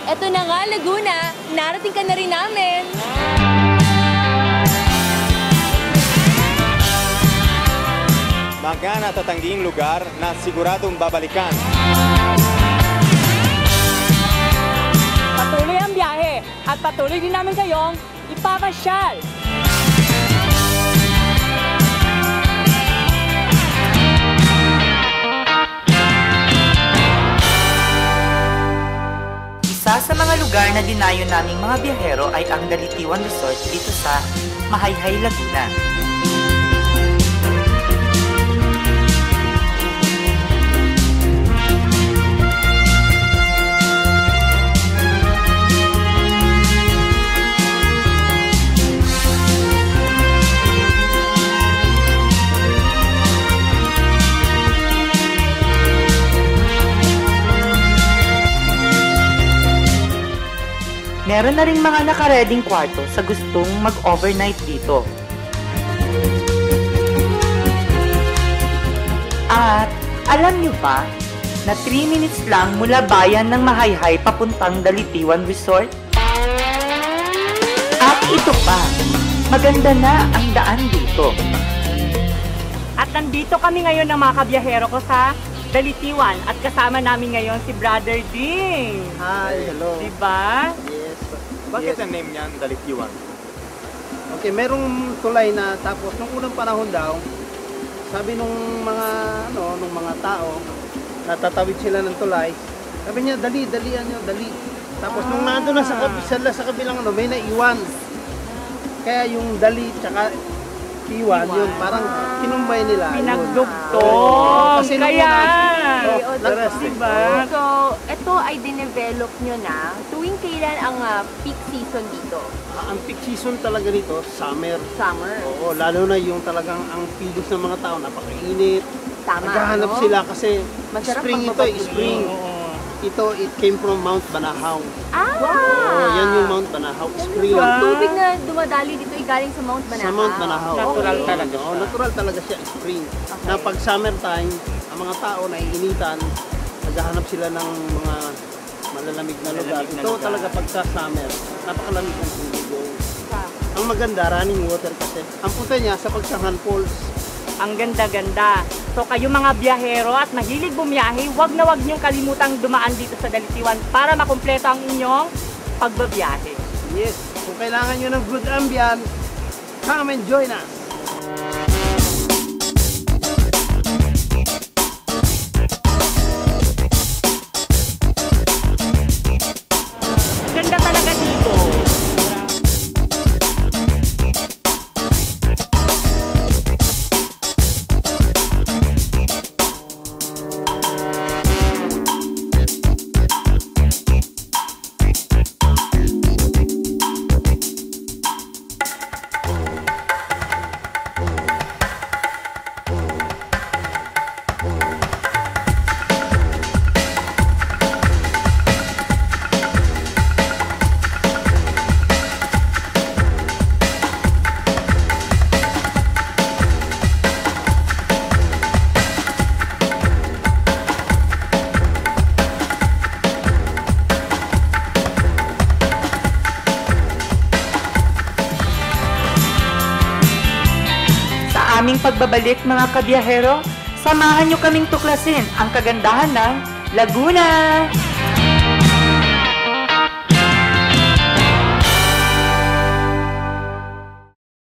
Eto na nga, Laguna. Narating ka na rin namin. Mga natatangging lugar na siguradong babalikan. Patuloy ang biyahe at patuloy din namin kayong ipapasyal. Isa sa mga lugar na dinayo naming mga biyahero ay ang Dalitiwan Resort dito sa Mahayhay, Laguna. Meron na rin mga nakareding kwarto sa gustong mag-overnight dito. At alam nyo ba na 3 minutes lang mula bayan ng Mahayhay papuntang Dalitiwan Resort? At ito pa, maganda na ang daan dito. At nandito kami ngayon ng mga kabiyahero ko sa Dalitiwan at kasama namin ngayon si Brother Ding. Hi, hello. Diba? Yes. Bakit ang name niyan, Dalitiwan? Okay, merong tulay na tapos nung unang panahon daw, sabi nung mga tao, natatawid sila ng tulay. Sabi niya, dalian niyo, dali. Tapos nung nandun na sa kabilang may naiwan. Kaya yung dali tsaka iwan, yun, parang kinumbay nila. Pinagdugtong. Kasi Kaya. Diba? So, ito ay dinevelop nyo na. Tuwing kailan ang peak season dito? Ang peak season talaga dito, summer. Summer. Oo, lalo na yung talagang ang pilos ng mga tao, napakainit. Tama, Naghahanap no? sila kasi Masarap spring ito, pagbabaguhin. spring. Ito, it came from Mount Banahaw. Ah! Yan yung Mount Banahaw, spring. So, ang tubig na dumadali dito ay galing sa Mount Banahaw? Sa Mount Banahaw. Natural Oo, talaga oo, siya. natural talaga siya, spring. Na pag summertime, ang mga tao naiinitan, naghahanap sila ng mga malalamig na lugar. Ito talaga pagka summer, napakalamig ng tubig. Ang maganda, running water kasi. Ang punta niya sa Pagsangan Falls. Ang ganda-ganda. So kayo mga biyahero at mahilig bumiyahe, wag na wag niyong kalimutang dumaan dito sa Dalitiwan para makumpleto ang inyong pagbabiyahe. Yes, kung kailangan nyo ng good ambience, come and join us. Ganda talaga dito. Aming pagbabalik mga kabiyahero, samahan nyo kaming tuklasin ang kagandahan ng Laguna!